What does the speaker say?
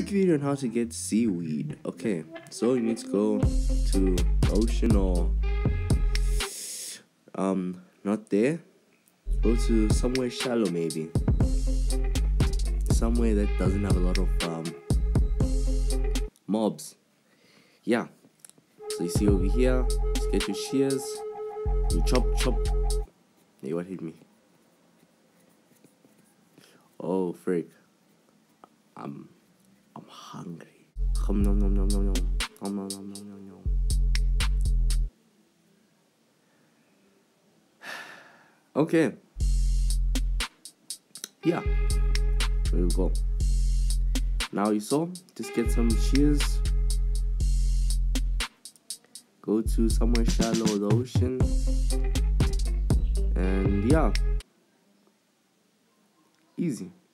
quick video on how to get seaweed. Okay, so you need to go to the ocean or not there. Go to somewhere shallow, maybe somewhere that doesn't have a lot of mobs. Yeah, so you see over here, just get your shears, you chop. Hey, what hit me? Oh frick, I'm hungry. Nom. Okay, yeah, there we go. Now you saw, just get some shears, go to somewhere shallow, the ocean, and yeah, easy.